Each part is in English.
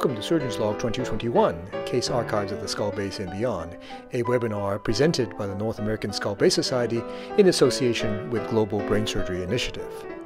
Welcome to Surgeon's Log 2021, Case Archives of the Skull Base and Beyond, a webinar presented by the North American Skull Base Society in association with Global Brain Surgery Initiative.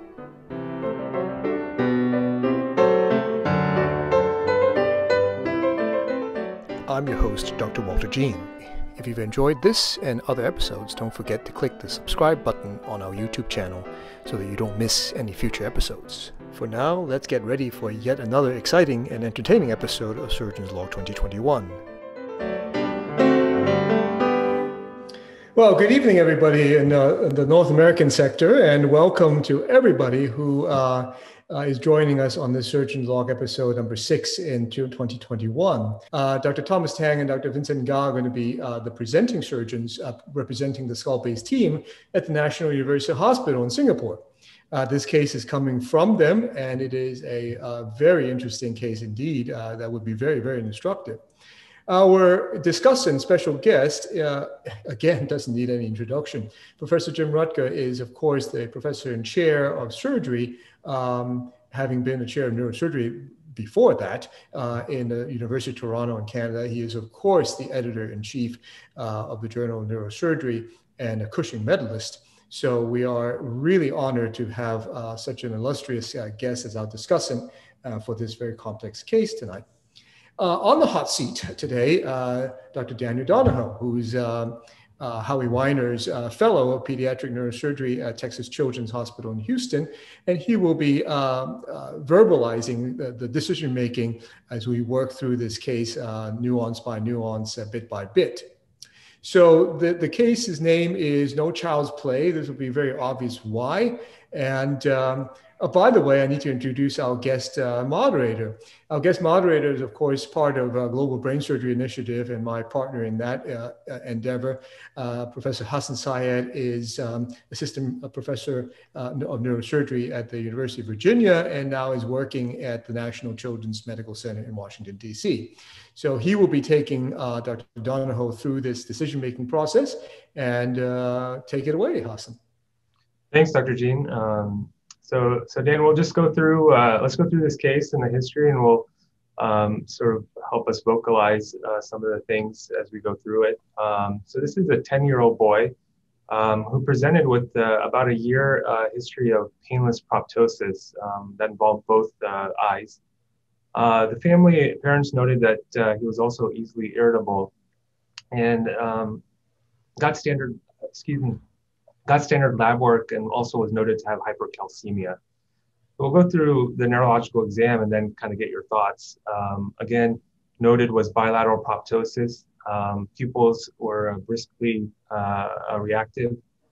I'm your host, Dr. Walter Jean. If you've enjoyed this and other episodes, don't forget to click the subscribe button on our YouTube channel so that you don't miss any future episodes. For now, let's get ready for yet another exciting and entertaining episode of Surgeon's Log 2021. Well, good evening, everybody in the North American sector, and welcome to everybody who is joining us on this Surgeon's Log episode number 6 in 2021. Dr. Thomas Tang and Dr. Vincent Ga are going to be the presenting surgeons representing the Skull Base team at the National University Hospital in Singapore. This case is coming from them, and it is a very interesting case indeed that would be very, very instructive. Our discussant special guest, again, doesn't need any introduction. Professor Jim Rutger is, of course, the professor and chair of surgery, having been the chair of neurosurgery before that in the University of Toronto in Canada. He is, of course, the editor-in-chief of the Journal of Neurosurgery and a Cushing medalist. So we are really honored to have such an illustrious guest as our discussant for this very complex case tonight. On the hot seat today, Dr. Daniel Donahoe, who's Howie Weiner's fellow of pediatric neurosurgery at Texas Children's Hospital in Houston, and he will be verbalizing the decision-making as we work through this case nuance by nuance, bit by bit. So the case's name is No Child's Play. This will be very obvious why. And by the way, I need to introduce our guest moderator. Our guest moderator is, of course, part of Global Brain Surgery Initiative and my partner in that endeavor. Professor Hassan Syed is assistant professor of neurosurgery at the University of Virginia and now is working at the National Children's Medical Center in Washington, D.C. So he will be taking Dr. Donahoe through this decision-making process, and take it away, Hassan. Thanks, Dr. Jean. So Dan, we'll just go through, let's go through this case and the history, and we'll sort of help us vocalize some of the things as we go through it. So this is a 10-year-old boy who presented with about a year history of painless proptosis that involved both eyes. The parents noted that he was also easily irritable and got standard lab work and also was noted to have hypercalcemia. We'll go through the neurological exam and then kind of get your thoughts. Again, noted was bilateral proptosis. Pupils were briskly reactive.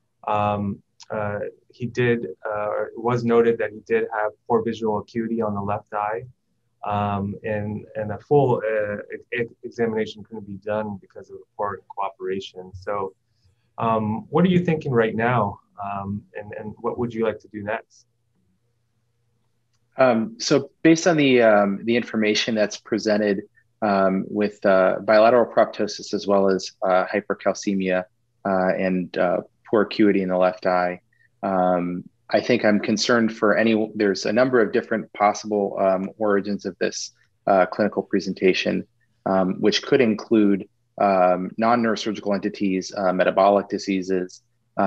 Was noted that he did have poor visual acuity on the left eye. And a full examination couldn't be done because of the poor cooperation. So what are you thinking right now? And what would you like to do next? So based on the information that's presented with bilateral proptosis as well as hypercalcemia and poor acuity in the left eye, I think I'm concerned for there's a number of different possible origins of this clinical presentation, which could include non-neurosurgical entities, metabolic diseases,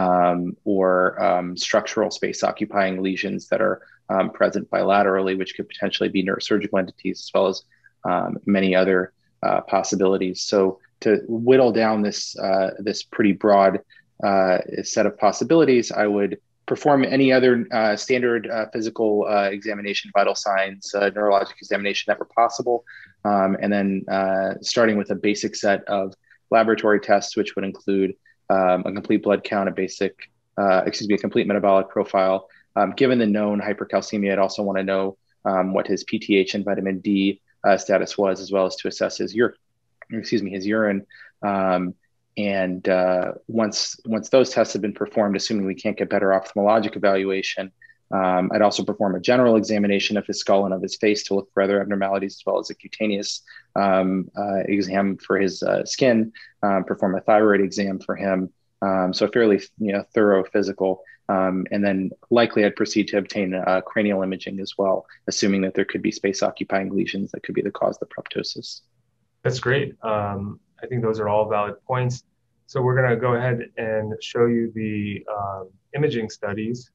or structural space occupying lesions that are present bilaterally, which could potentially be neurosurgical entities, as well as many other possibilities. So to whittle down this pretty broad set of possibilities, I would perform any other standard physical examination, vital signs, neurologic examination that were possible. And then starting with a basic set of laboratory tests, which would include a complete blood count, a complete metabolic profile. Given the known hypercalcemia, I'd also want to know what his PTH and vitamin D status was, as well as to assess his urine. And once those tests have been performed, assuming we can't get better ophthalmologic evaluation, I'd also perform a general examination of his skull and of his face to look for other abnormalities, as well as a cutaneous exam for his skin, perform a thyroid exam for him. So a fairly thorough physical And then likely I'd proceed to obtain cranial imaging as well, assuming that there could be space occupying lesions that could be the cause of the proptosis. That's great. I think those are all valid points. So we're going to go ahead and show you the imaging studies.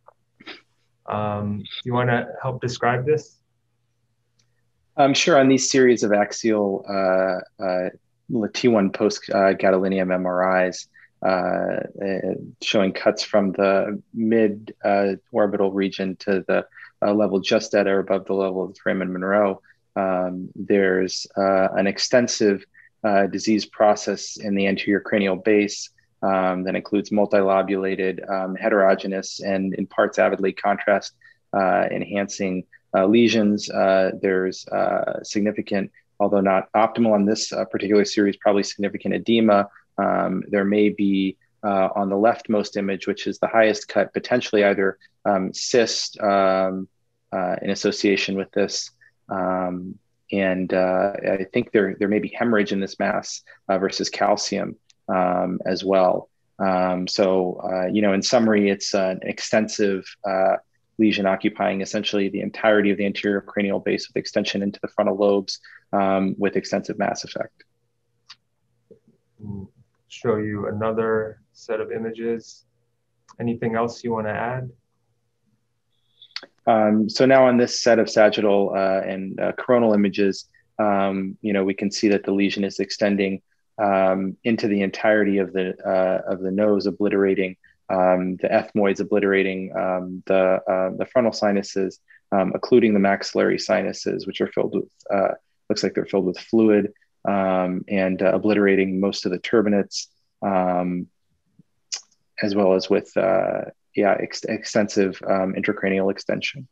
Do you want to help describe this? Sure. On these series of axial T1 post-gadolinium MRIs, showing cuts from the mid orbital region to the level just at or above the level of the foramen Monro, there's an extensive disease process in the anterior cranial base that includes multilobulated, heterogeneous, and in parts avidly contrast enhancing lesions. There's significant, although not optimal on this particular series, probably significant edema. There may be on the leftmost image, which is the highest cut, potentially either cyst in association with this. And I think there may be hemorrhage in this mass versus calcium as well. In summary, it's an extensive lesion occupying essentially the entirety of the anterior cranial base with extension into the frontal lobes with extensive mass effect. Show you another set of images. Anything else you want to add? So now on this set of sagittal and coronal images, we can see that the lesion is extending into the entirety of the nose, obliterating the ethmoids, obliterating the frontal sinuses, occluding the maxillary sinuses, which are filled with, looks like they're filled with fluid, and obliterating most of the turbinates, as well as with extensive intracranial extension.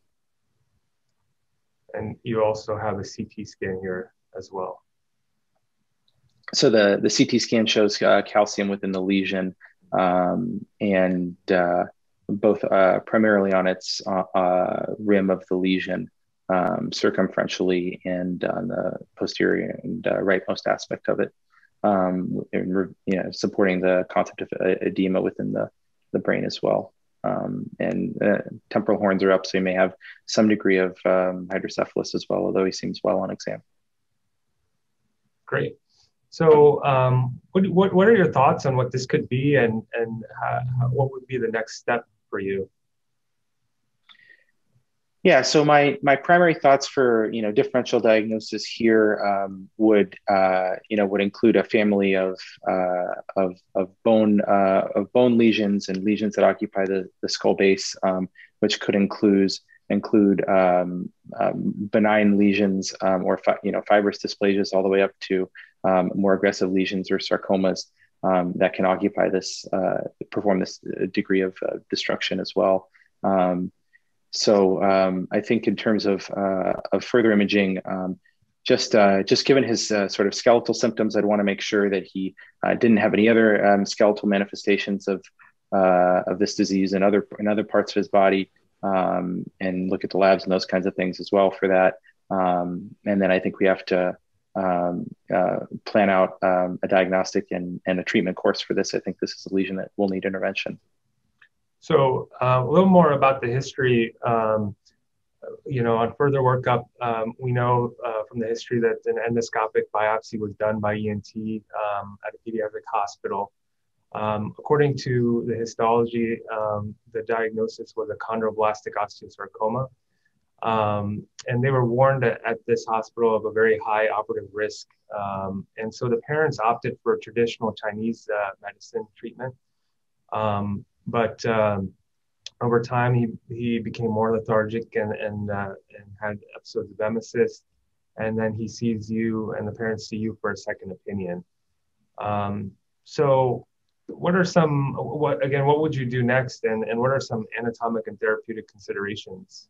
And you also have a CT scan here as well. So the CT scan shows calcium within the lesion, and both primarily on its rim of the lesion, circumferentially, and on the posterior and rightmost aspect of it, supporting the concept of edema within the brain as well. Temporal horns are up, so he may have some degree of hydrocephalus as well, although he seems well on exam. Great. So what are your thoughts on what this could be, and what would be the next step for you? Yeah, so my primary thoughts for differential diagnosis here would include a family of bone lesions and lesions that occupy the skull base, which could include benign lesions or fibrous dysplasias all the way up to more aggressive lesions or sarcomas that can occupy this, perform this degree of destruction as well. So I think in terms of further imaging, just given his sort of skeletal symptoms, I'd want to make sure that he didn't have any other skeletal manifestations of this disease in other parts of his body, and look at the labs and those kinds of things as well for that. And then I think we have to plan out a diagnostic and a treatment course for this. I think this is a lesion that will need intervention. So a little more about the history, on further workup, we know from the history that an endoscopic biopsy was done by ENT at a pediatric hospital. According to the histology, the diagnosis was a chondroblastic osteosarcoma. And they were warned at this hospital of a very high operative risk. And so the parents opted for traditional Chinese medicine treatment. But over time, he became more lethargic and had episodes of emesis. And then he sees you, and the parents see you for a second opinion. So what would you do next? And what are some anatomic and therapeutic considerations?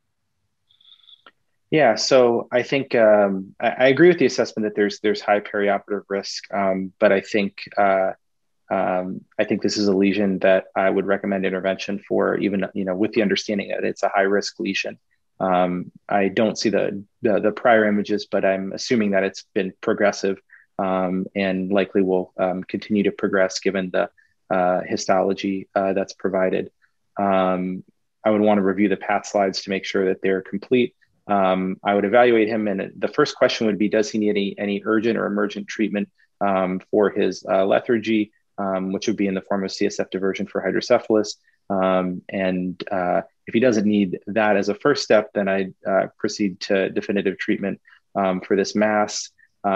Yeah, so I think I agree with the assessment that there's high perioperative risk, but I think this is a lesion that I would recommend intervention for, even with the understanding that it's a high risk lesion. I don't see the prior images, but I'm assuming that it's been progressive and likely will continue to progress given the histology that's provided. I would want to review the path slides to make sure that they're complete. I would evaluate him, and the first question would be, does he need any urgent or emergent treatment for his lethargy, which would be in the form of CSF diversion for hydrocephalus. If he doesn't need that as a first step, then I'd proceed to definitive treatment for this mass.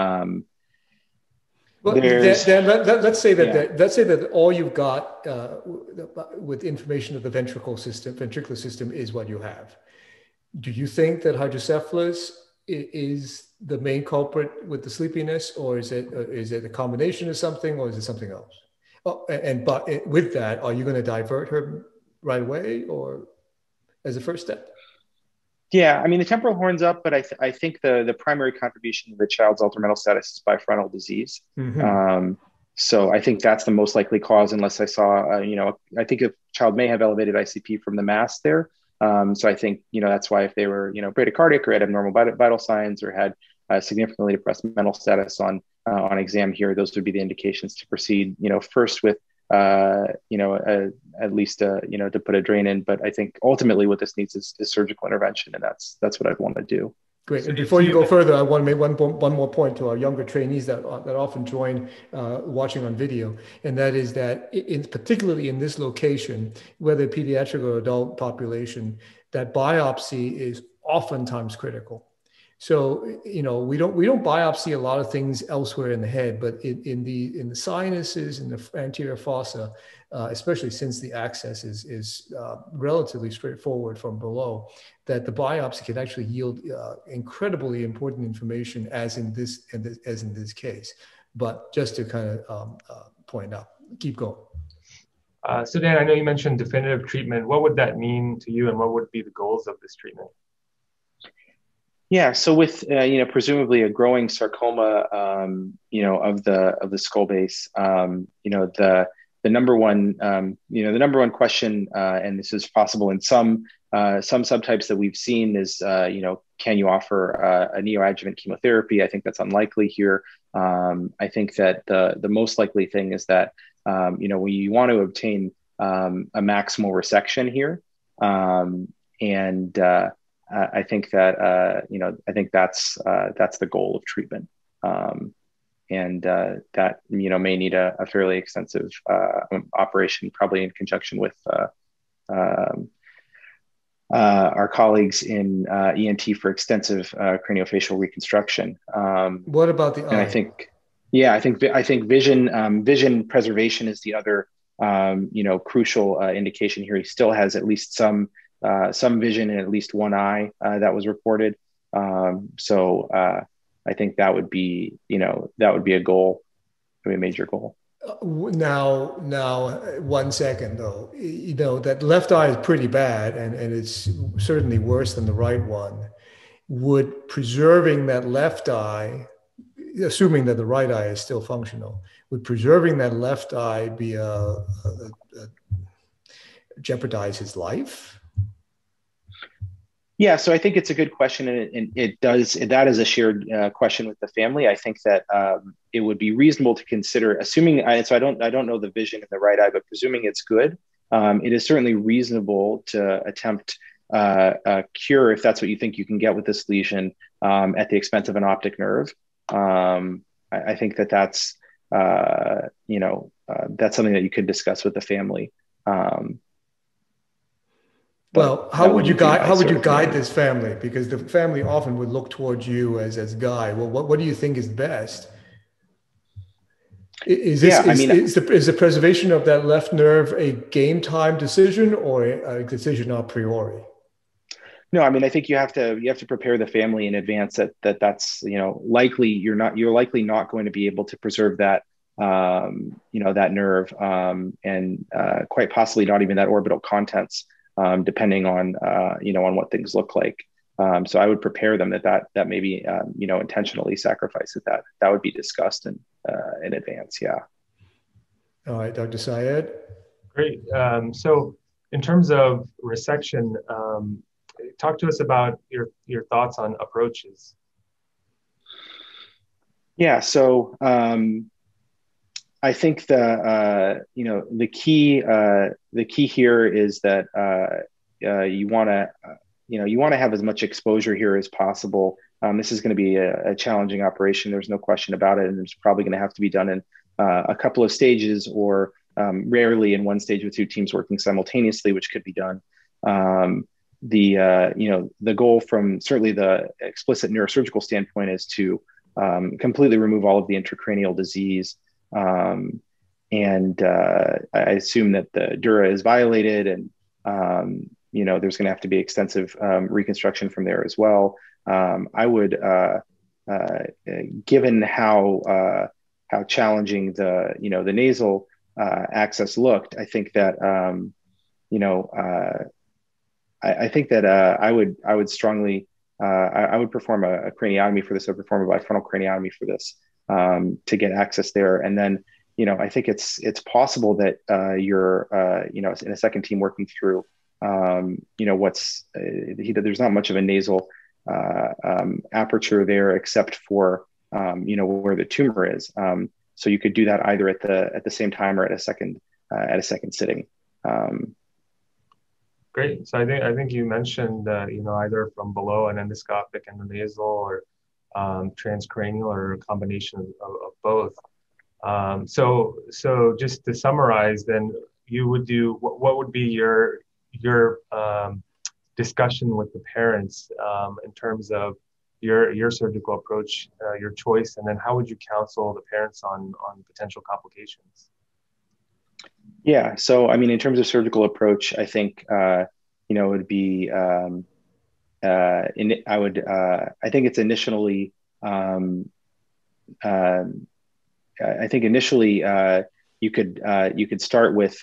Well, let's say that all you've got with information of the ventricular system is what you have. Do you think that hydrocephalus is the main culprit with the sleepiness, or is it a combination of something, or is it something else? Oh, but with that, are you going to divert her right away, or as a first step? Yeah, I mean, the temporal horn's up, but I think the primary contribution to the child's altered mental status is bifrontal disease. Mm-hmm. So I think that's the most likely cause, unless I saw, I think a child may have elevated ICP from the mass there. So I think, that's why if they were, bradycardic or had abnormal vital signs or had significantly depressed mental status on exam here, those would be the indications to proceed, first with, at least, to put a drain in. But I think ultimately what this needs is surgical intervention. And that's what I'd want to do. Great. And before you go further, I want to make one more point to our younger trainees that often join watching on video. And that is that particularly in this location, whether pediatric or adult population, that biopsy is oftentimes critical. So, we don't biopsy a lot of things elsewhere in the head, but in the sinuses, in the anterior fossa, especially since the access is relatively straightforward from below, that the biopsy can actually yield incredibly important information, as in this case. But just to kind of point out, keep going. So Dan, I know you mentioned definitive treatment. What would that mean to you, and what would be the goals of this treatment? Yeah, so with presumably a growing sarcoma, of the skull base, the number one question, and this is possible in some subtypes that we've seen, is can you offer a neoadjuvant chemotherapy? I think that's unlikely here. I think that the most likely thing is that we want to obtain a maximal resection here, I think that that's the goal of treatment, that may need a fairly extensive operation, probably in conjunction with our colleagues in ENT for extensive craniofacial reconstruction. What about the eye? And I think vision preservation is the other crucial indication here. He still has at least some vision in at least one eye that was reported. So I think that would be a goal, a major goal. Now, 1 second though, that left eye is pretty bad, and it's certainly worse than the right one. Would preserving that left eye, assuming that the right eye is still functional, would preserving that left eye be jeopardize his life? Yeah, so I think it's a good question, and that is a shared question with the family. I think that it would be reasonable to consider, assuming, so I don't know the vision in the right eye, but presuming it's good, it is certainly reasonable to attempt a cure, if that's what you think you can get with this lesion, at the expense of an optic nerve. I think that's something that you could discuss with the family. Well, how would you guide this family? Because the family often would look towards you as guy. Well, what do you think is best? Is the preservation of that left nerve a game time decision, or a decision a priori? No, I mean, I think you have to prepare the family in advance that's likely you're likely not going to be able to preserve that that nerve, and quite possibly not even that orbital contents. Depending on on what things look like, so I would prepare them that maybe intentionally sacrifice that would be discussed in advance. Yeah. All right, Dr. Syed. Great. So in terms of resection, talk to us about your thoughts on approaches. Yeah. So I think the key here is that you want to have as much exposure here as possible. This is going to be a challenging operation. There's no question about it, and it's probably going to have to be done in a couple of stages, or rarely in one stage with two teams working simultaneously, which could be done. The goal from certainly the explicit neurosurgical standpoint is to completely remove all of the intracranial disease. I assume that the dura is violated, and there's going to have to be extensive reconstruction from there as well. I would, given how challenging the nasal access looked, I think that I would strongly I would perform a craniotomy for this. I would perform a bifrontal craniotomy for this to get access there, and then I think it's possible that you're in a second team working through there's not much of a nasal aperture there except for where the tumor is. So you could do that either at the same time or at a second sitting. Great. So I think you mentioned either from below an endoscopic and the nasal, or transcranial, or a combination of both. So just to summarize, then you would do what would be your discussion with the parents in terms of your surgical approach, your choice, and then how would you counsel the parents on potential complications? Yeah. So, I mean, in terms of surgical approach, I think, it would be, I think it's initially, you could start with,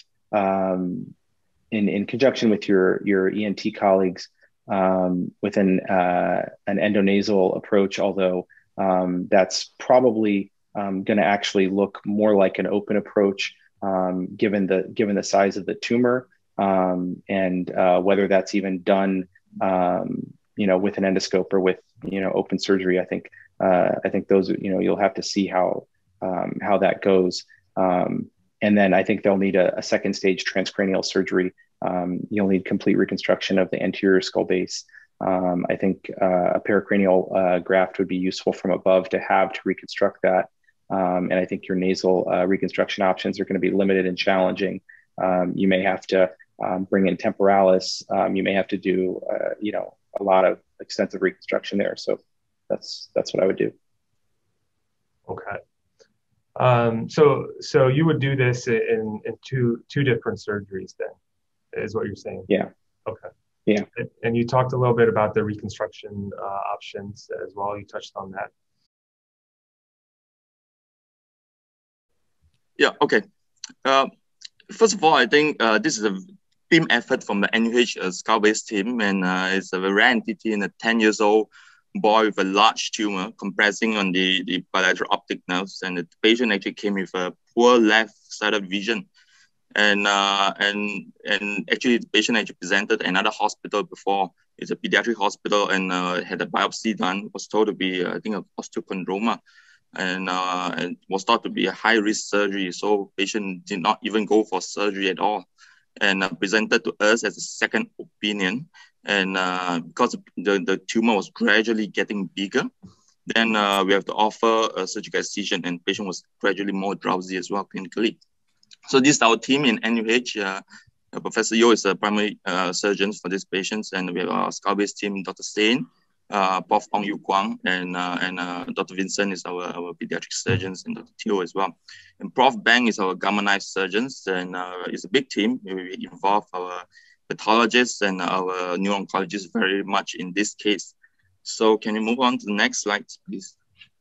in conjunction with your ENT colleagues, with an endonasal approach, although that's probably going to actually look more like an open approach, given the size of the tumor, and whether that's even done with an endoscope or with open surgery. I think those you'll have to see how that goes, and then I think they'll need a second stage transcranial surgery. You'll need complete reconstruction of the anterior skull base. I think a pericranial graft would be useful from above to reconstruct that. And I think your nasal reconstruction options are going to be limited and challenging. You may have to bring in temporalis. You may have to do, a lot of extensive reconstruction there. So that's what I would do. Okay. So you would do this in two different surgeries then, is what you're saying? Yeah. Okay. Yeah. And you talked a little bit about the reconstruction options as well. You touched on that. Yeah, okay. First of all, I think this is a team effort from the NUH skull-based team, and it's a rare entity in a 10-year-old boy with a large tumor compressing on the bilateral optic nerves, and the patient actually came with a poor left-sided vision. And actually, the patient actually presented another hospital before. It's a pediatric hospital, and had a biopsy done. Was told to be, I think, an osteochondroma, and was thought to be a high-risk surgery. So patient did not even go for surgery at all, and presented to us as a second opinion. And because the tumor was gradually getting bigger, then we have to offer a surgical excision, and patient was gradually more drowsy as well clinically. So this is our team in NUH. Professor Yeo is the primary surgeon for these patients, and we have our skull-based team, Dr. Sein, Prof. Ong Yu Kwang, and Dr. Vincent is our pediatric surgeons, and Dr. Teo as well. And Prof. Bang is our gamma knife surgeons, and it's a big team. We involve our pathologists and our new oncologists very much in this case. So can you move on to the next slide, please?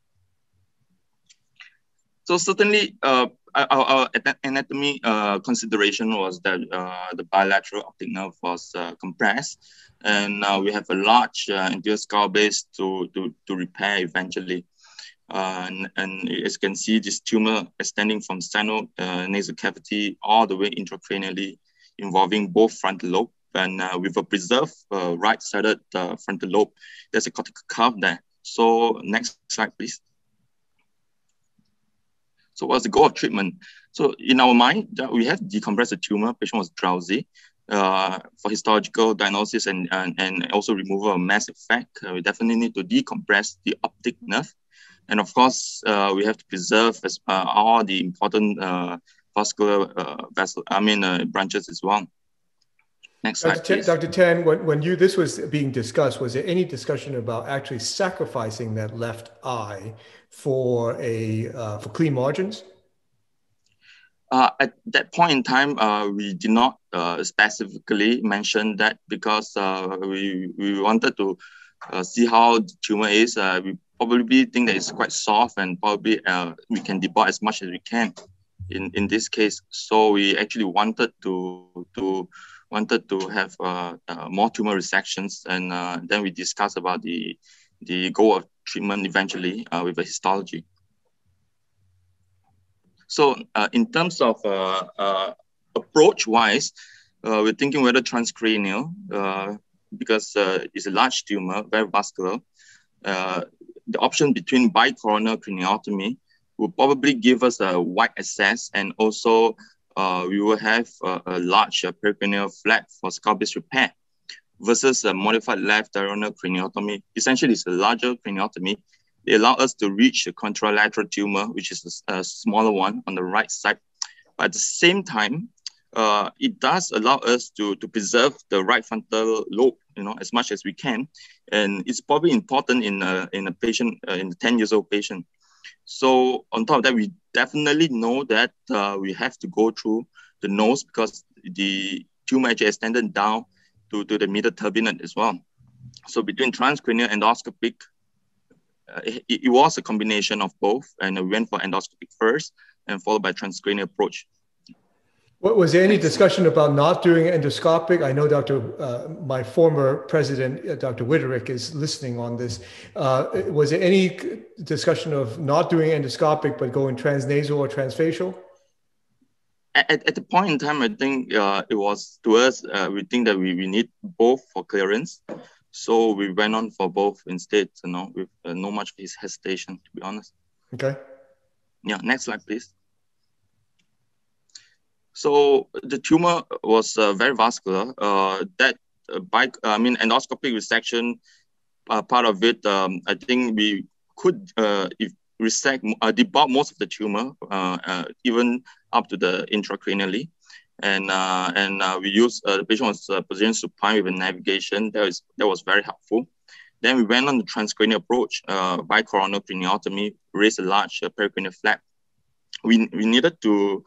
So certainly, our anatomy consideration was that the bilateral optic nerve was compressed, and we have a large anterior skull base to repair eventually. And as you can see, this tumor extending from nasal cavity all the way intracranially, involving both frontal lobe, and with a preserved right-sided frontal lobe. There's a cortical curve there. So next slide, please. So what's the goal of treatment? So in our mind, we have decompressed the tumor. Patient was drowsy. For histological diagnosis and also removal of mass effect, we definitely need to decompress the optic nerve. And of course, we have to preserve all the important vascular branches as well. Next slide, please. Dr. Tan, when this was being discussed, was there any discussion about actually sacrificing that left eye for clean margins? At that point in time, we did not specifically mention that because we wanted to see how the tumor is. We probably think that it's quite soft, and probably we can debulk as much as we can in this case. So we actually wanted to have more tumor resections, and then we discussed about the goal of treatment eventually with the histology. So in terms of approach-wise, we're thinking whether transcranial, because it's a large tumor, very vascular. The option between bicoronal craniotomy will probably give us a wide access, and also we will have a large peritoneal flap for skull-base repair versus a modified left diagonal craniotomy. Essentially, it's a larger craniotomy. They allow us to reach the contralateral tumor, which is a smaller one on the right side. But at the same time, it does allow us to preserve the right frontal lobe, as much as we can. And it's probably important in a patient, in a 10-year-old patient. So on top of that, we definitely know that we have to go through the nose because the tumor actually extended down to the middle turbinate as well. So between transcranial endoscopic, it was a combination of both, and we went for endoscopic first and followed by transcranial approach. Was there any discussion about not doing endoscopic? I know my former president, Dr. Witterick, is listening on this. Was there any discussion of not doing endoscopic, but going transnasal or transfacial? At the point in time, I think it was to us, we think that we need both for clearance. So we went on for both instead, with no much hesitation, to be honest. Okay. Yeah, next slide, please. So the tumor was very vascular. Endoscopic resection, part of it, I think we could debulk most of the tumor, even up to the intracranially. And we used, the patient was positioned supine with a navigation. That was very helpful. Then we went on the transcranial approach, bicoronal craniotomy, raised a large peritoneal flap. We needed to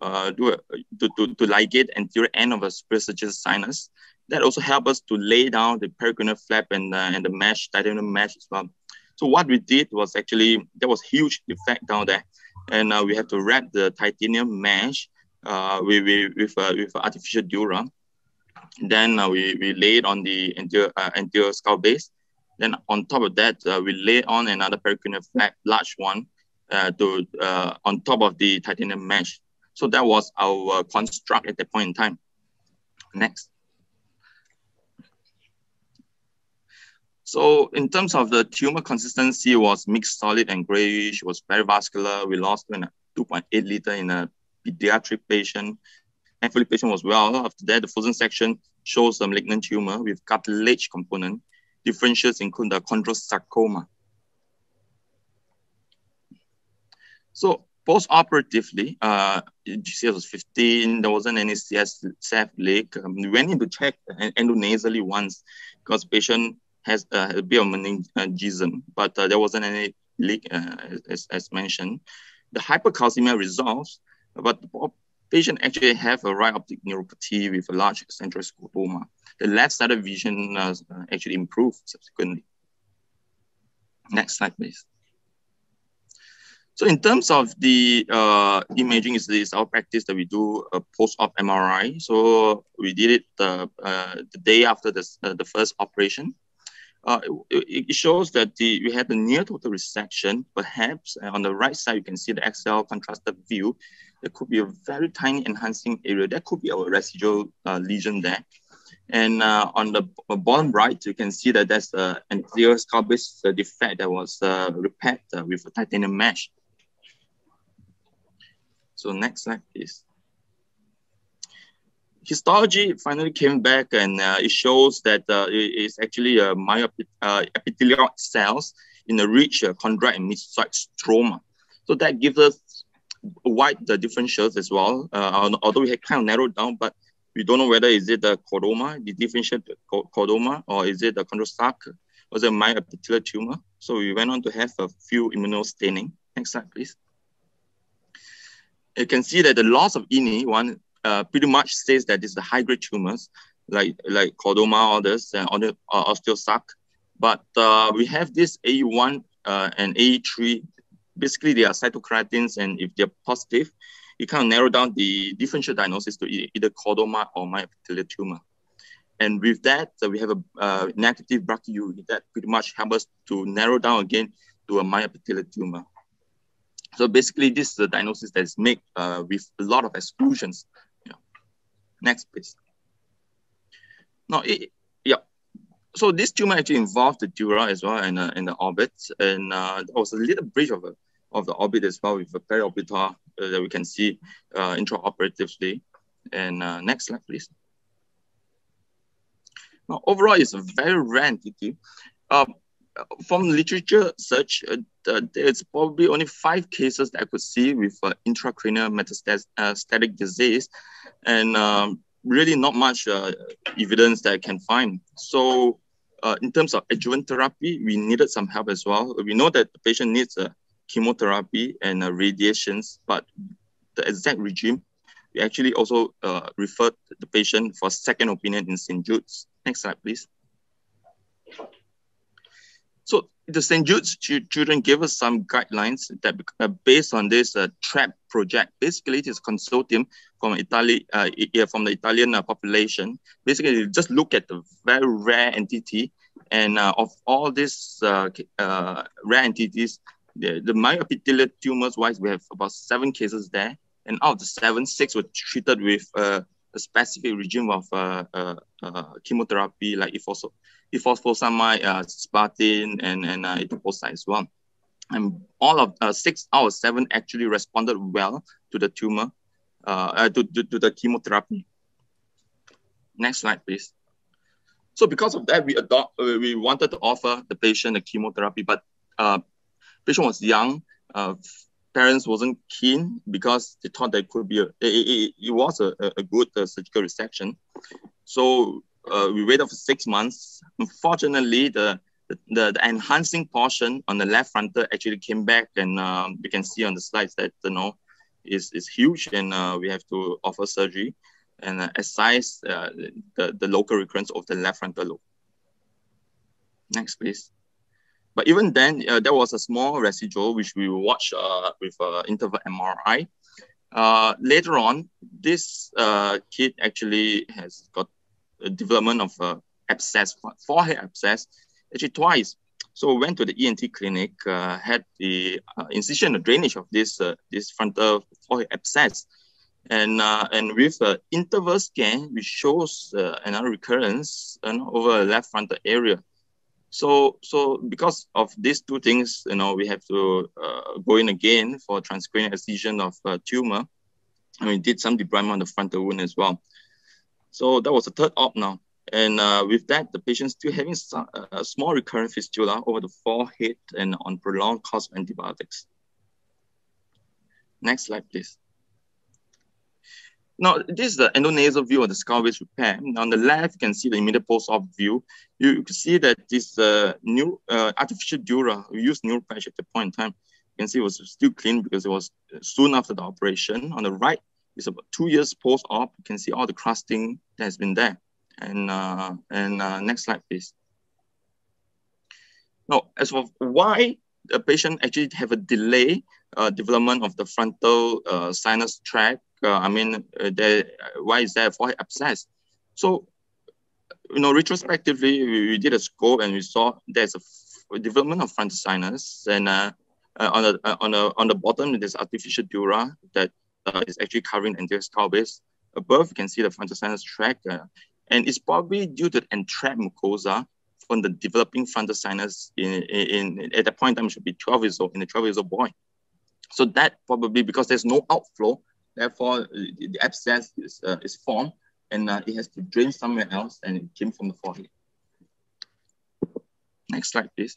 ligate anterior end of a superior sinus. That also helped us to lay down the peritoneal flap and the mesh, titanium mesh as well. So what we did was actually, there was huge defect down there. And we had to wrap the titanium mesh with artificial dura. Then we laid on the anterior skull base. Then on top of that, we laid on another peritoneal flap, large one, on top of the titanium mesh. So that was our construct at that point in time. Next. So in terms of the tumor consistency, it was mixed solid and grayish. It was very vascular. We lost 2.8 liter in a pediatric patient. Thankfully, the patient was well. After that, the frozen section shows a malignant tumor with cartilage component. Differentials include the chondrosarcoma. So post-operatively, GCS was 15. There wasn't any CSF leak. We went in to check endonasally once because the patient has a bit of meningism, but there wasn't any leak as mentioned. The hypercalcemia resolves, but the patient actually have a right optic neuropathy with a large central scotoma. The left-sided vision actually improved subsequently. Next slide, please. So in terms of the imaging, is our practice that we do a post-op MRI. So we did it the day after the first operation. It shows that we had a near total resection. Perhaps on the right side, you can see the axial contrasted view. There could be a very tiny enhancing area. That could be our residual lesion there. And on the bottom right, you can see that there's an anterior skull base defect that was repaired with a titanium mesh. So next slide, please. Histology finally came back, and it shows that it's actually epithelial cells in the rich chondrite and mesocyte stroma. So that gives us wide differentials as well, although we had kind of narrowed down, but we don't know whether is it the chordoma, the differentiated chordoma, or is it the chondrosarc, or is it a myoepithelial tumor. So we went on to have a few immunostaining. Next slide, please. You can see that the loss of INI one pretty much says that it's the high-grade tumors like chordoma, all this, and osteosarc. But we have this AE1 and AE3. Basically, they are cytokeratins, and if they're positive, you kind of narrow down the differential diagnosis to either chordoma or myoepithelial tumor. And with that, we have a negative brachyury that pretty much helps us to narrow down again to a myoepithelial tumor. So basically, this is the diagnosis that is made with a lot of exclusions. Yeah. Next, please. Now, so this tumor actually involved the dura as well and the orbit, and there was a little bridge of the orbit as well with a periorbital that we can see intraoperatively. And next slide, please. Now, overall, it's a very rare entity. From literature search, there's probably only 5 cases that I could see with intracranial metastatic disease, and really not much evidence that I can find. So in terms of adjuvant therapy, we needed some help as well. We know that the patient needs chemotherapy and radiations, but the exact regime, we actually also referred the patient for second opinion in St. Jude's. Next slide, please. So the St. Jude's children gave us some guidelines that based on this TRAP project. Basically, it is a consortium from Italy, from the Italian population. Basically, just look at the very rare entity, and of all these rare entities, the myoepithelial tumors wise, we have about 7 cases there, and out of the 7, 6 were treated with a specific regime of chemotherapy like ifosfamide, cisplatin, and etoposide as well. And all of 6 out of 7 actually responded well to the tumor, to the chemotherapy. Next slide, please. So because of that, we wanted to offer the patient a chemotherapy, but patient was young. Parents wasn't keen because they thought that could be it was a good surgical resection. So we waited for 6 months. Unfortunately, the enhancing portion on the left frontal actually came back, and you can see on the slides that is huge, and we have to offer surgery and excise the local recurrence of the left frontal lobe. Next, please. But even then, there was a small residual which we watched with interval MRI. Later on, this kid actually has got a development of abscess, forehead abscess, actually twice. So we went to the ENT clinic, had the incision and drainage of this frontal forehead abscess, and with the interval scan, which shows another recurrence over the left frontal area. So because of these 2 things, we have to go in again for transcranial excision of tumor, and we did some debridement on the frontal wound as well. So that was the 3rd op now. And with that, the patient still having a small recurrent fistula over the forehead and on prolonged course of antibiotics. Next slide, please. Now, this is the endonasal view of the skull base repair. On the left, you can see the immediate post-op view. You can see that this new artificial dura, we used neural patch at the point in time. You can see it was still clean because it was soon after the operation. On the right, it's about 2 years post-op. You can see all the crusting that has been there. And next slide, please. Now, as for why the patient actually have a delay development of the frontal sinus tract, why is there a forehead abscess? So, retrospectively, we did a scope and we saw there's a development of frontal sinus, and on the bottom there's artificial dura that is actually covering the entire skull base. Above, you can see the frontal sinus tract, and it's probably due to the entrapped mucosa from the developing frontal sinus at that point in time. It should be 12 years old in a 12 years old boy. So that probably because there's no outflow Therefore, the abscess is formed, and it has to drain somewhere else, and it came from the forehead. Next slide, please.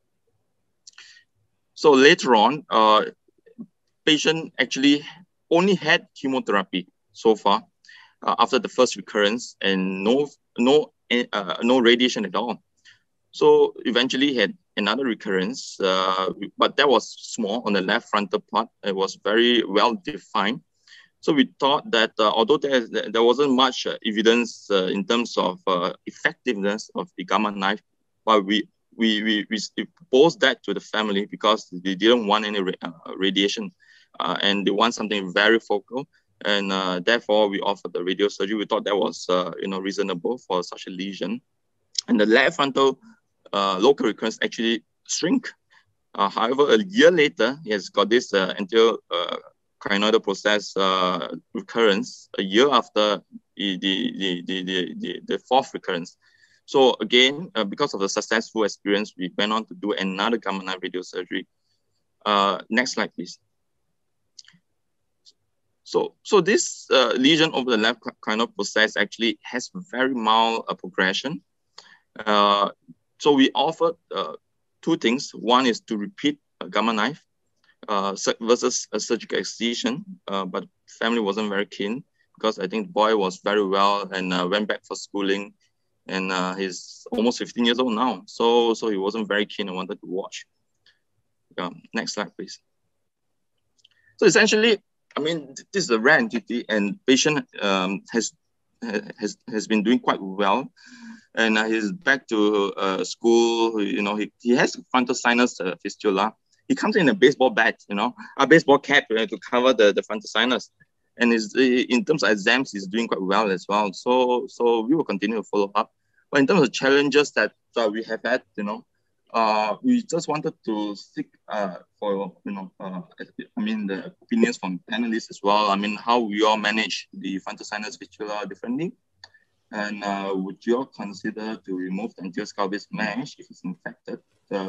So later on, patient actually only had chemotherapy so far after the first recurrence, and no radiation at all. So eventually he had another recurrence, but that was small on the left frontal part. It was very well defined. So we thought that although there wasn't much evidence in terms of effectiveness of the Gamma knife, but we proposed that to the family because they didn't want any radiation, and they want something very focal, and therefore we offered the radiosurgery. We thought that was reasonable for such a lesion, and the left frontal local recurrence actually shrink. However, a year later, he has got this anterior crinoidal process recurrence a year after the fourth recurrence. So again, because of the successful experience, we went on to do another Gamma knife radiosurgery. Next slide, please. So this lesion over the left crinoid process actually has very mild progression. So we offered two things. One is to repeat a Gamma knife versus a surgical excision, but family wasn't very keen because I think the boy was very well and went back for schooling, and he's almost 15 years old now. So he wasn't very keen and wanted to watch. Next slide, please. So essentially, I mean, this is a rare entity, and patient has been doing quite well. And he's back to school. You know, he has frontal sinus fistula. He comes in a baseball bat, a baseball cap to cover the frontal sinus. And in terms of exams, he's doing quite well as well. So we will continue to follow up. But in terms of challenges that we have had, we just wanted to seek for the opinions from panelists as well. I mean, how we all manage the frontal sinus fistula differently. And would you all consider to remove the anterior skull base mesh if it's infected?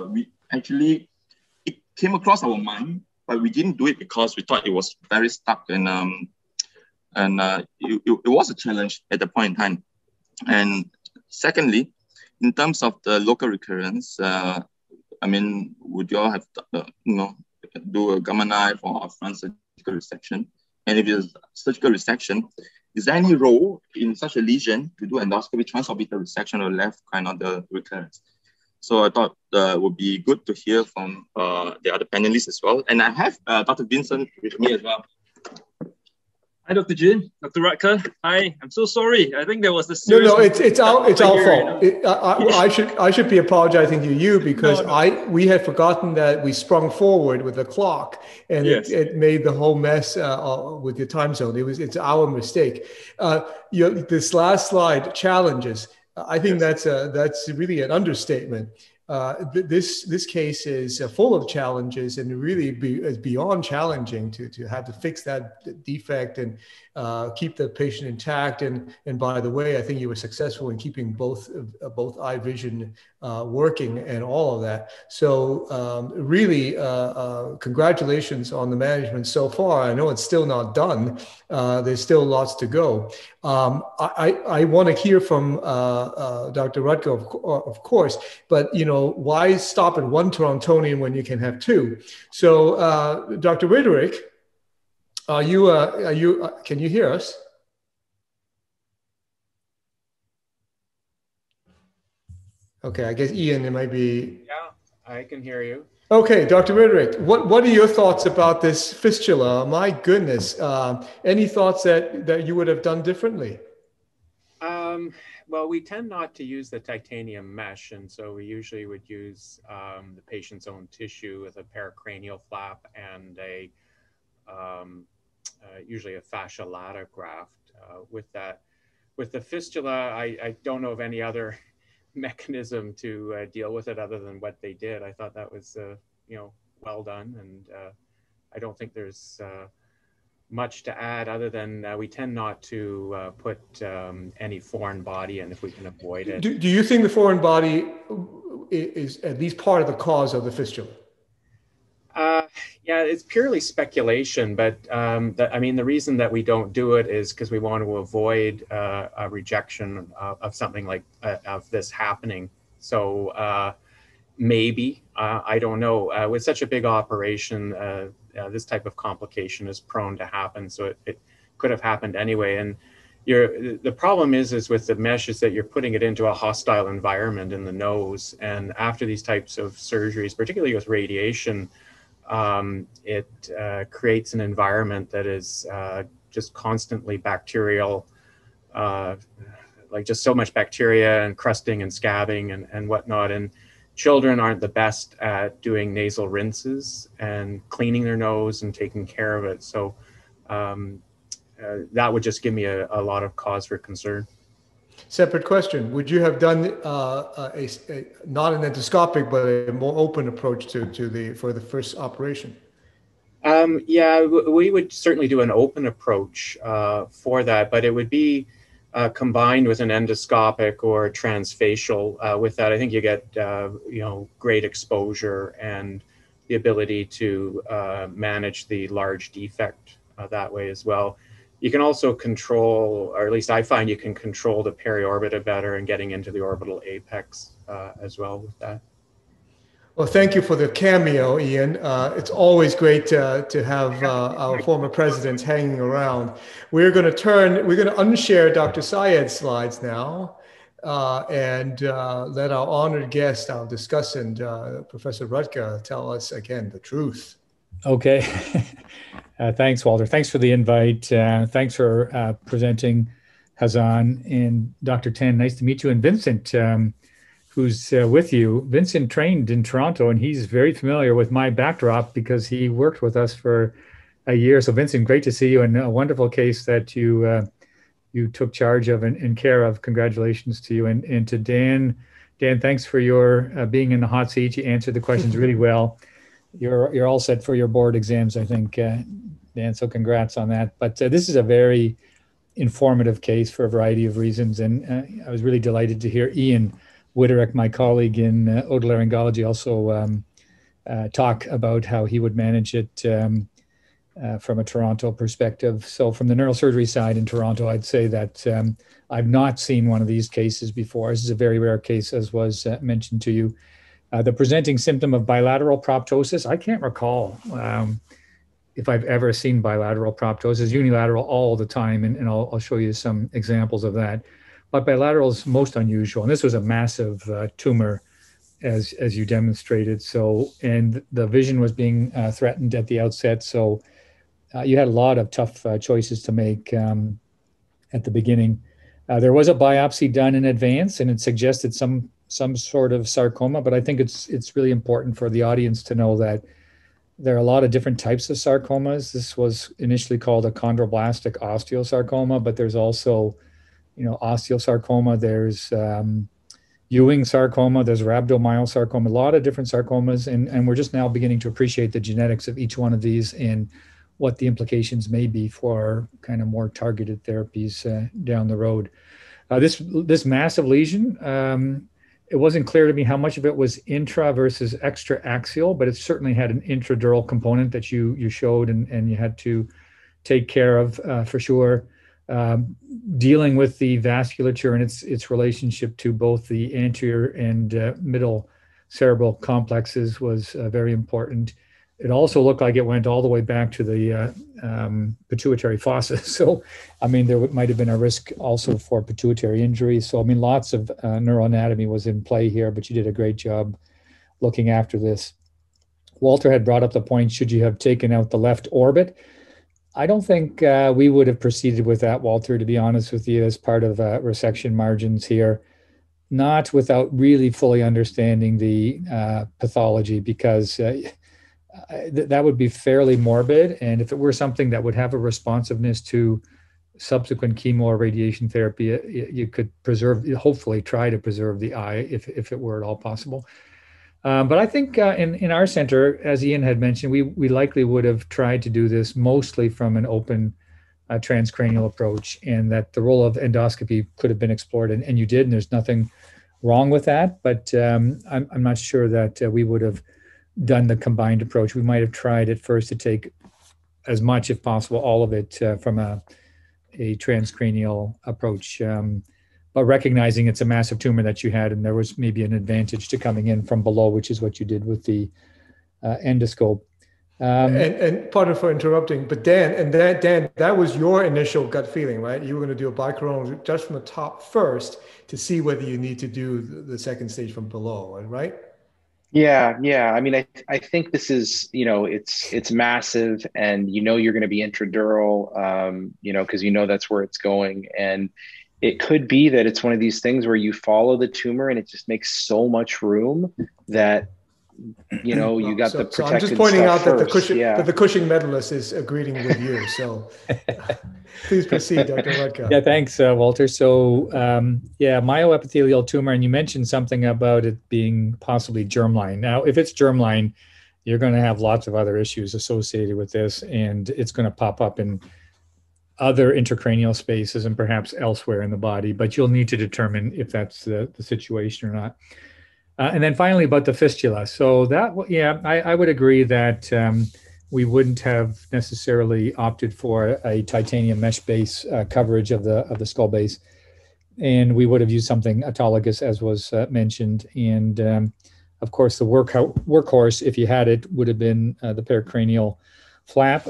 It came across our mind, but we didn't do it because we thought it was very stuck, and it was a challenge at the point in time. And secondly, in terms of the local recurrence, would you all have do a Gamma knife or a front surgical resection? And if it's surgical resection, is there any role in such a lesion to do endoscopy transorbital resection of left crinoidal recurrence? So I thought it would be good to hear from the other panelists as well. And I have Dr. Vincent with me as well. Hi, Dr. Jin, Dr. Rutger. Hi, I'm so sorry. I think there was this. No, it's our fault. I should be apologizing to you because we had forgotten that we sprung forward with the clock, and yes, it made the whole mess with the time zone. It's our mistake. This last slide, challenges. I think that's really an understatement. This case is full of challenges, and really is beyond challenging to have to fix that defect and keep the patient intact. And by the way, I think you were successful in keeping both eye vision working and all of that. So really, congratulations on the management so far. I know it's still not done. There's still lots to go. I want to hear from Dr. Rutger, of course, but why stop at one Torontonian when you can have two? So, Dr. Riderick, can you hear us? Okay, I guess Ian, it might be. Yeah, I can hear you. Okay, Dr. Riderick, what are your thoughts about this fistula? My goodness, any thoughts that you would have done differently? Well, we tend not to use the titanium mesh, and so we usually would use the patient's own tissue with a pericranial flap and usually a fascia lata graft. With the fistula, I don't know of any other mechanism to deal with it other than what they did. I thought that was well done, and I don't think there's much to add other than we tend not to put any foreign body in if we can avoid it. Do you think the foreign body is at least part of the cause of the fistula? Yeah, it's purely speculation, but I mean, the reason that we don't do it is because we want to avoid a rejection of something like of this happening. So maybe, I don't know. With such a big operation, this type of complication is prone to happen. So it could have happened anyway. And the problem is with the mesh is that you're putting it into a hostile environment in the nose. And after these types of surgeries, particularly with radiation, it creates an environment that is just constantly bacterial, like just so much bacteria and crusting and scabbing and whatnot. And children aren't the best at doing nasal rinses and cleaning their nose and taking care of it. So that would just give me a lot of cause for concern. Separate question. Would you have done not an endoscopic, but a more open approach for the first operation? Yeah, we would certainly do an open approach for that, but it would be combined with an endoscopic or transfacial. With that, I think you get great exposure and the ability to manage the large defect that way as well. You can also control, or at least I find you can control the periorbita better and getting into the orbital apex as well with that. Well, thank you for the cameo, Ian. It's always great to have our former presidents hanging around. We're going to unshare Dr. Syed's slides now and let our honored guest, our discussant, Professor Rutger, tell us again the truth. Okay. Thanks, Walter. Thanks for the invite. Thanks for presenting, Hazan and Dr. Tan. Nice to meet you. And Vincent, who's with you. Vincent trained in Toronto, and he's very familiar with my backdrop because he worked with us for a year. So Vincent, great to see you, and a wonderful case that you took charge of and care of. Congratulations to you. And to Dan, thanks for your being in the hot seat. You answered the questions really well. You're all set for your board exams, I think, Dan, so congrats on that. But this is a very informative case for a variety of reasons, and I was really delighted to hear Ian Witterick, my colleague in otolaryngology, also talk about how he would manage it from a Toronto perspective. So from the neurosurgery side in Toronto, I'd say that I've not seen one of these cases before. This is a very rare case, as was mentioned to you. The presenting symptom of bilateral proptosis, I can't recall if I've ever seen bilateral proptosis, unilateral all the time, and I'll show you some examples of that. But bilateral is most unusual, and this was a massive tumor, as you demonstrated. So, and the vision was being threatened at the outset, so you had a lot of tough choices to make at the beginning. There was a biopsy done in advance, and it suggested some sort of sarcoma, but I think it's really important for the audience to know that there are a lot of different types of sarcomas. This was initially called a chondroblastic osteosarcoma, but there's also, osteosarcoma, there's Ewing sarcoma, there's rhabdomyosarcoma, a lot of different sarcomas, and we're just now beginning to appreciate the genetics of each one of these and what the implications may be for kind of more targeted therapies down the road. This massive lesion, it wasn't clear to me how much of it was intra versus extra axial, but it certainly had an intradural component that you showed and you had to take care of for sure. Dealing with the vasculature and its relationship to both the anterior and middle cerebral complexes was very important. It also looked like it went all the way back to the pituitary fossa. So, I mean, there might have been a risk also for pituitary injury. So, I mean, lots of neuroanatomy was in play here, but you did a great job looking after this. Walter had brought up the point, should you have taken out the left orbit? I don't think we would have proceeded with that, Walter, to be honest with you, as part of resection margins here, not without really fully understanding the pathology, because that would be fairly morbid. And if it were something that would have a responsiveness to subsequent chemo or radiation therapy, you could hopefully try to preserve the eye if it were at all possible. But I think in our center, as Ian had mentioned, we likely would have tried to do this mostly from an open transcranial approach, and that the role of endoscopy could have been explored, and you did, and there's nothing wrong with that. But I'm not sure that we would have done the combined approach. We might have tried at first to take as much, if possible, all of it from a transcranial approach, but recognizing it's a massive tumor that you had, and there was maybe an advantage to coming in from below, which is what you did with the endoscope. And pardon for interrupting, but Dan, that was your initial gut feeling, right? You were going to do a bicoronal just from the top first to see whether you need to do the second stage from below, right? Yeah. I mean, I think this is, it's massive, and you're going to be intradural, because that's where it's going. And it could be that it's one of these things where you follow the tumor and it just makes so much room that you got the protected so I'm just pointing out that the Cushing medalist is agreeing with you. So please proceed, Dr. Rutka. Yeah, thanks, Walter. So myoepithelial tumor, and you mentioned something about it being possibly germline. Now, if it's germline, you're going to have lots of other issues associated with this, and it's going to pop up in other intracranial spaces and perhaps elsewhere in the body, but you'll need to determine if that's the situation or not. And then finally about the fistula. So that, I would agree that we wouldn't have necessarily opted for a titanium mesh base coverage of the skull base. And we would have used something autologous, as was mentioned. And of course, the workhorse, if you had it, would have been the pericranial flap.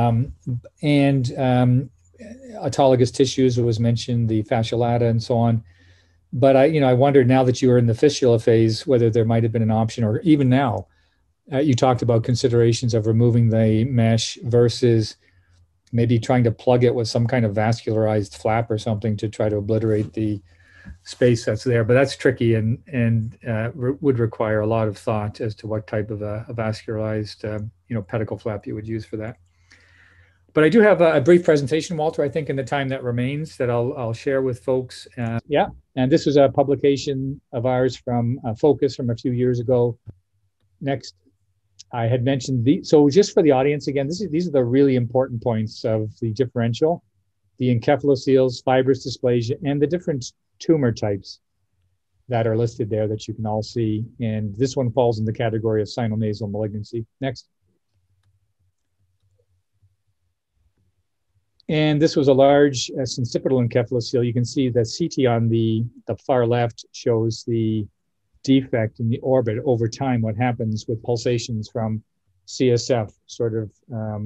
And autologous tissues, was mentioned, the fascia lata and so on. But I wondered, now that you were in the fistula phase, whether there might have been an option, or even now, you talked about considerations of removing the mesh versus maybe trying to plug it with some kind of vascularized flap or something to try to obliterate the space that's there. But that's tricky and would require a lot of thought as to what type of a vascularized, pedicle flap you would use for that. But I do have a brief presentation, Walter, I think in the time that remains, that I'll share with folks. And this was a publication of ours from Focus from a few years ago. Next, I had mentioned so just for the audience, again, these are the really important points of the differential, the encephaloceles, fibrous dysplasia, and the different tumor types that are listed there that you can all see. And this one falls in the category of sinonasal malignancy. Next. And this was a large syncypial encephalocele. You can see the CT on the far left shows the defect in the orbit over time, what happens with pulsations from CSF sort of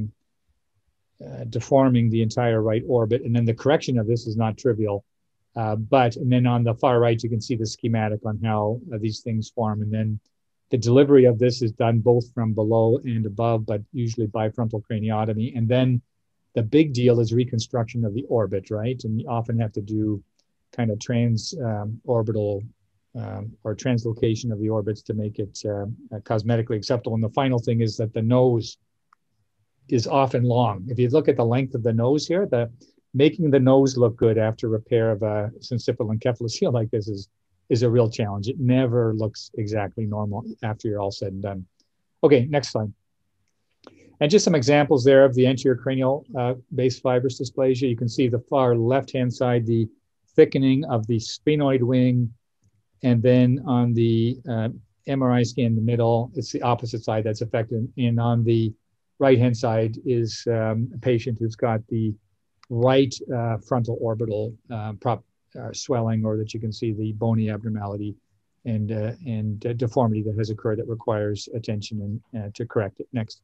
deforming the entire right orbit. And then the correction of this is not trivial. And then on the far right, you can see the schematic on how these things form. And then the delivery of this is done both from below and above, but usually bifrontal craniotomy. And then the big deal is reconstruction of the orbit, right? And you often have to do kind of orbital or translocation of the orbits to make it cosmetically acceptable. And the final thing is that the nose is often long. If you look at the length of the nose here, making the nose look good after repair of a syncypial encephalocele like this is a real challenge. It never looks exactly normal after you're all said and done. Okay, next slide. And just some examples there of the anterior cranial base fibrous dysplasia. You can see the far left-hand side, the thickening of the sphenoid wing. And then on the MRI scan in the middle, it's the opposite side that's affected. And on the right-hand side is a patient who's got the right frontal orbital swelling, or that you can see the bony abnormality and deformity that has occurred that requires attention and to correct it. Next.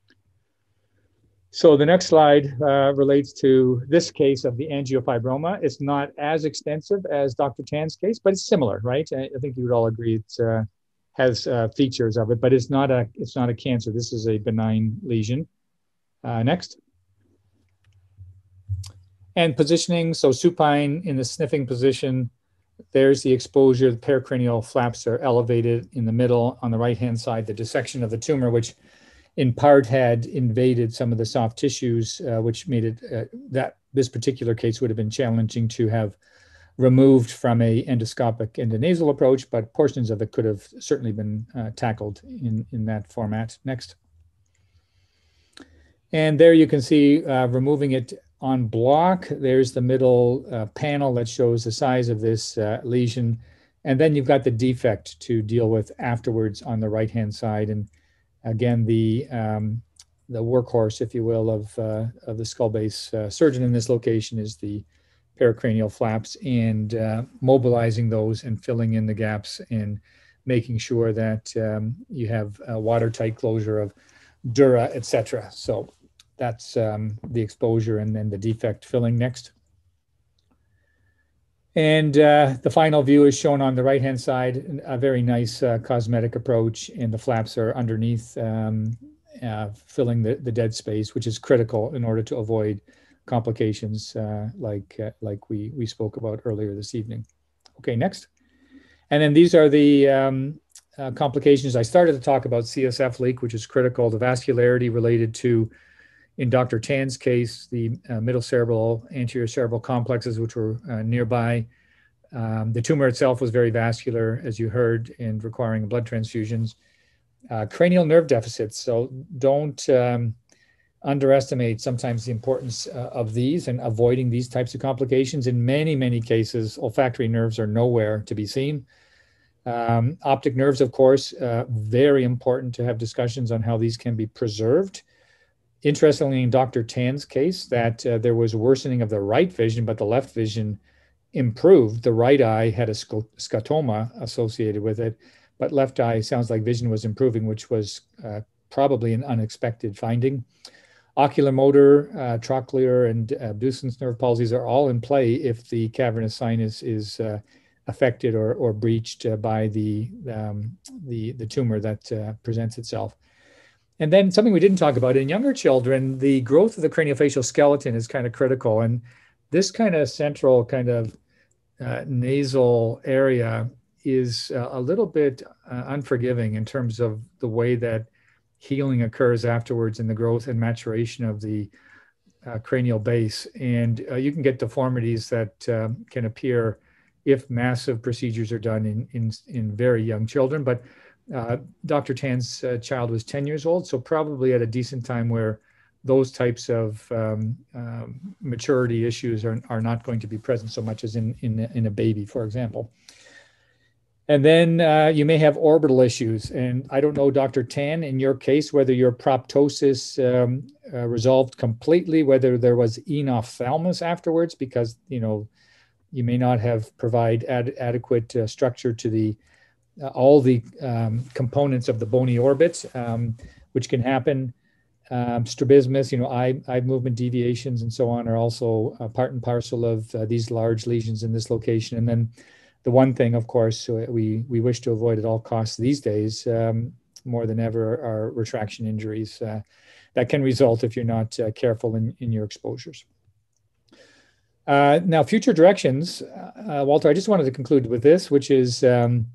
So the next slide relates to this case of the angiofibroma. It's not as extensive as Dr. Tan's case, but it's similar, right? I think you would all agree it has features of it, but it's not a cancer. This is a benign lesion. Next. And positioning, so supine in the sniffing position. There's the exposure. The pericranial flaps are elevated in the middle. On the right-hand side, the dissection of the tumor, which in part had invaded some of the soft tissues, which made it that this particular case would have been challenging to have removed from a endoscopic endonasal approach, but portions of it could have certainly been tackled in that format. Next. And there you can see removing it on block. There's the middle panel that shows the size of this lesion. And then you've got the defect to deal with afterwards on the right-hand side. And Again, the workhorse, if you will, of the skull base surgeon in this location is the pericranial flaps, and mobilizing those and filling in the gaps and making sure that you have a watertight closure of dura, etc. So that's the exposure, and then the defect filling next. And the final view is shown on the right-hand side, a very nice cosmetic approach, and the flaps are underneath, filling the dead space, which is critical in order to avoid complications like we spoke about earlier this evening. Okay, next. And then these are the complications. I started to talk about CSF leak, which is critical, the vascularity related to, in Dr. Tan's case, the middle cerebral, anterior cerebral complexes, which were nearby. The tumor itself was very vascular, as you heard, and requiring blood transfusions. Cranial nerve deficits. So don't underestimate sometimes the importance of these and avoiding these types of complications. In many, many cases, olfactory nerves are nowhere to be seen. Optic nerves, of course, very important to have discussions on how these can be preserved. Interestingly, in Dr. Tan's case, that there was a worsening of the right vision, but the left vision improved. The right eye had a scotoma associated with it, but left eye sounds like vision was improving, which was probably an unexpected finding. Ocular motor, trochlear, and abducens nerve palsies are all in play if the cavernous sinus is affected or breached by the tumor that presents itself. And then something we didn't talk about, in younger children, the growth of the craniofacial skeleton is kind of critical. And this kind of central kind of nasal area is a little bit unforgiving in terms of the way that healing occurs afterwards in the growth and maturation of the cranial base. And you can get deformities that can appear if massive procedures are done in very young children. But Dr. Tan's child was 10 years old, so probably at a decent time where those types of maturity issues are not going to be present so much as in a baby, for example. And then you may have orbital issues. And I don't know, Dr. Tan, in your case, whether your proptosis resolved completely, whether there was enophthalmos afterwards, because, you may not have provided adequate structure to all the components of the bony orbit, which can happen. Strabismus, eye movement deviations and so on are also part and parcel of these large lesions in this location. And then the one thing, of course, we wish to avoid at all costs these days, more than ever, are retraction injuries that can result if you're not careful in your exposures. Now, future directions, Walter, I just wanted to conclude with this, which is, I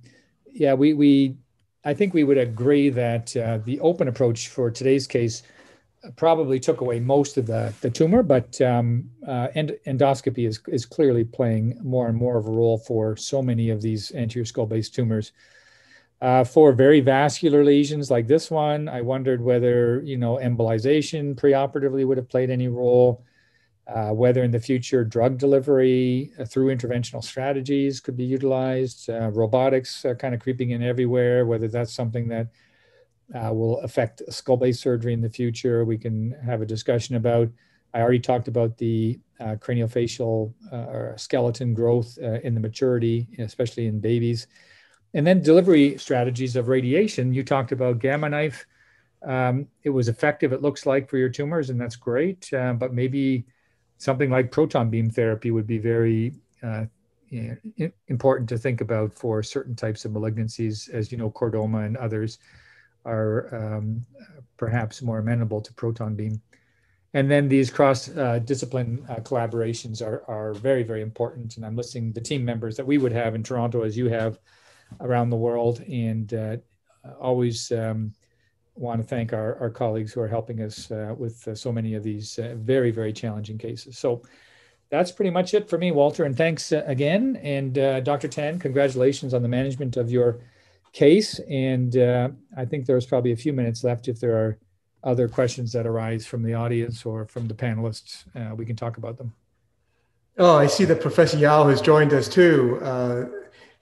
think we would agree that the open approach for today's case probably took away most of the tumor, but endoscopy is clearly playing more and more of a role for so many of these anterior skull-based tumors. For very vascular lesions like this one, I wondered whether, embolization preoperatively would have played any role, whether in the future drug delivery through interventional strategies could be utilized, robotics are kind of creeping in everywhere, whether that's something that will affect skull-based surgery in the future. We can have a discussion about. I already talked about the craniofacial or skeleton growth in the maturity, especially in babies. And then delivery strategies of radiation. You talked about Gamma Knife. It was effective, it looks like, for your tumors, and that's great. But maybe something like proton beam therapy would be very important to think about for certain types of malignancies. As you know, chordoma and others are perhaps more amenable to proton beam. And then these cross-discipline collaborations are very, very important. And I'm listing the team members that we would have in Toronto, as you have around the world. And always want to thank our colleagues who are helping us with so many of these very, very challenging cases. So that's pretty much it for me, Walter. And thanks again. And Dr. Tan, congratulations on the management of your case. And I think there's probably a few minutes left if there are other questions that arise from the audience or from the panelists. We can talk about them. Oh, I see that Professor Yao has joined us too.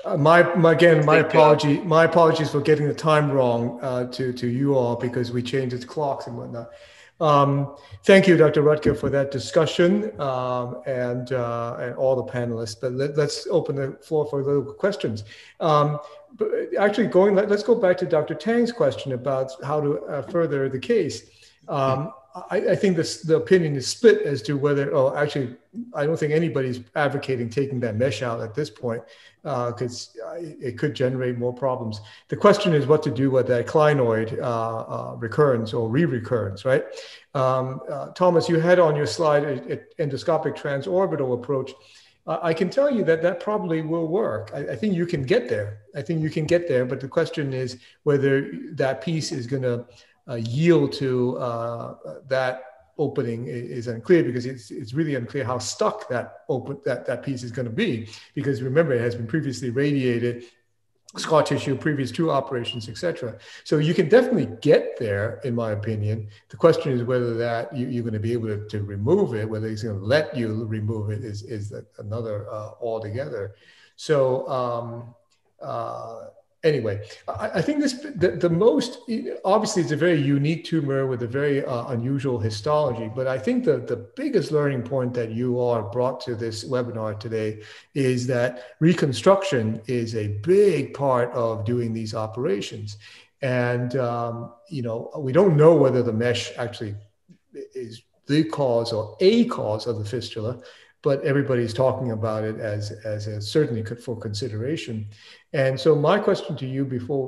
My apologies for getting the time wrong to you all because we changed the clocks and whatnot. Thank you, Dr. Rutger, for that discussion and all the panelists. But let's open the floor for little questions. But actually, let's go back to Dr. Tang's question about how to further the case. I think the opinion is split as to whether, actually, I don't think anybody's advocating taking that mesh out at this point because it could generate more problems. The question is what to do with that clinoid recurrence or re-recurrence, right? Thomas, you had on your slide an endoscopic transorbital approach. I can tell you that probably will work. I think you can get there. But the question is whether that piece is going to yield to that opening is unclear because it's really unclear how stuck that piece is going to be, because remember it has been previously radiated, scar tissue, previous 2 operations, etc. So you can definitely get there, in my opinion. The question is whether that you're going to be able to remove it, whether he's going to let you remove it is another altogether. So anyway, I think the most, obviously it's a very unique tumor with a very unusual histology, but I think the biggest learning point that you all brought to this webinar today is that reconstruction is a big part of doing these operations. And, we don't know whether the mesh actually is the cause or a cause of the fistula, but everybody's talking about it as certainly for consideration. And so my question to you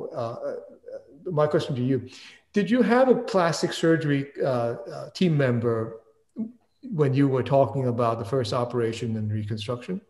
did you have a plastic surgery team member when you were talking about the first operation and reconstruction?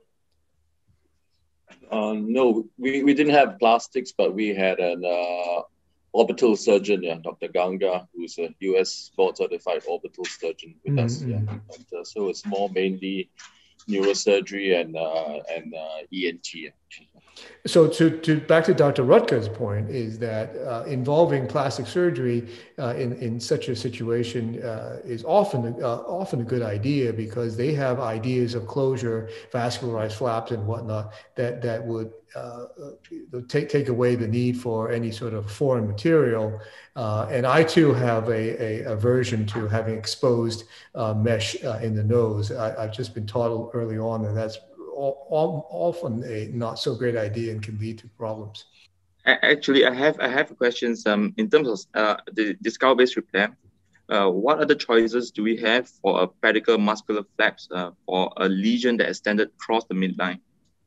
No, we didn't have plastics, but we had an orbital surgeon, Dr. Ganga, who's a US board-certified orbital surgeon with us. Yeah. And, so it's more mainly neurosurgery and ENT. So to back to Dr. Rutger's point is that involving plastic surgery in such a situation is often a good idea because they have ideas of closure, vascularized flaps and whatnot that would take away the need for any sort of foreign material. And I too have a aversion to having exposed mesh in the nose. I've just been taught early on that that's often a not so great idea and can lead to problems. Actually, I have questions in terms of the skull-base repair. What other choices do we have for a pedicle muscular flaps for a lesion that extended across the midline?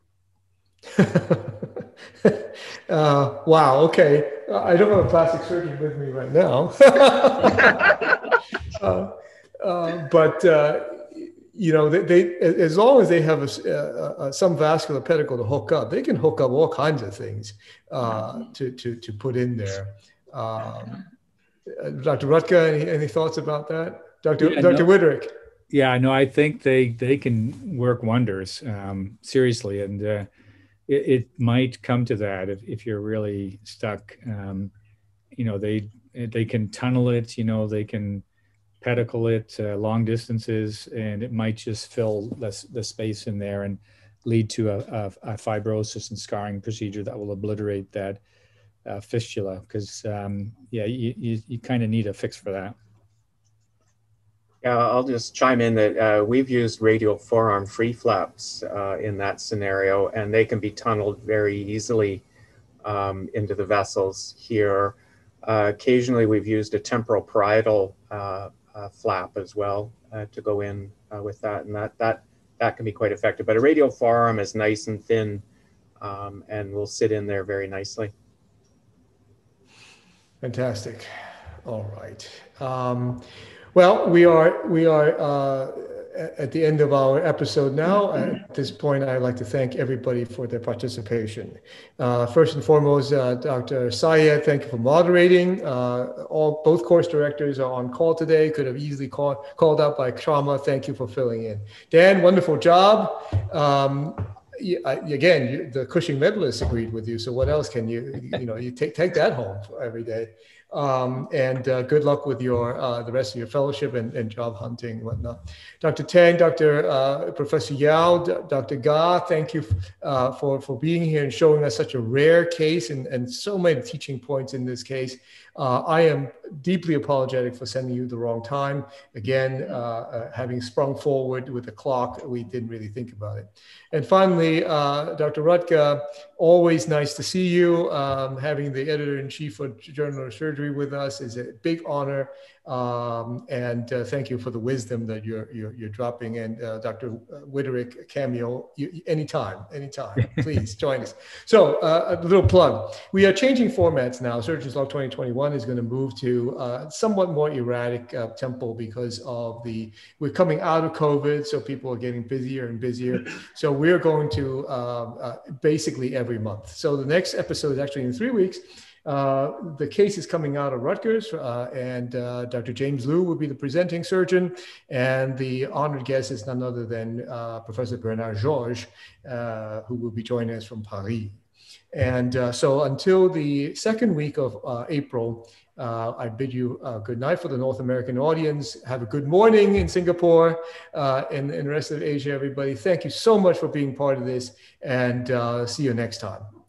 Wow. Okay. I don't have a plastic surgeon with me right now, but they as long as they have some vascular pedicle to hook up, they can hook up all kinds of things to put in there. Dr. Rutger, any thoughts about that? Dr. Widerick? Yeah, no, I think they can work wonders, seriously. And it might come to that if you're really stuck. They can tunnel it, they can pedicle it long distances, and it might just fill the space in there and lead to a fibrosis and scarring procedure that will obliterate that fistula. Because you kind of need a fix for that. Yeah, I'll just chime in that we've used radial forearm free flaps in that scenario, and they can be tunneled very easily into the vessels here. Occasionally, we've used a temporal parietal flap as well to go in with that, and that can be quite effective. But a radial forearm is nice and thin and will sit in there very nicely. Fantastic. All right. Well, we are at the end of our episode now. At this point, I'd like to thank everybody for their participation. First and foremost, Dr. Syed, thank you for moderating. Both course directors are on call today. Could have easily called out by trauma. Thank you for filling in. Dan, wonderful job. Again, the Cushing medalists agreed with you. So what else can you take that home for every day? And good luck with the rest of your fellowship and job hunting and whatnot. Dr. Tang, Professor Yao, Dr. Ga, thank you for being here and showing us such a rare case and so many teaching points in this case. I am deeply apologetic for sending you the wrong time. Again, having sprung forward with the clock, we didn't really think about it. And finally, Dr. Rutger, always nice to see you. Having the editor-in-chief of Journal of Surgery with us is a big honor. And thank you for the wisdom that you're dropping. And Dr. Witterick, cameo, anytime, please join us. So a little plug. We are changing formats now. Surgeons Log 2021 is going to move to somewhat more erratic tempo because of we're coming out of COVID, so people are getting busier and busier. So we're going to basically every month. So the next episode is actually in 3 weeks. The case is coming out of Rutgers, and Dr. James Liu will be the presenting surgeon, and the honored guest is none other than Professor Bernard Georges, who will be joining us from Paris. And so until the second week of April, I bid you good night for the North American audience. Have a good morning in Singapore and the rest of Asia, everybody. Thank you so much for being part of this, and see you next time.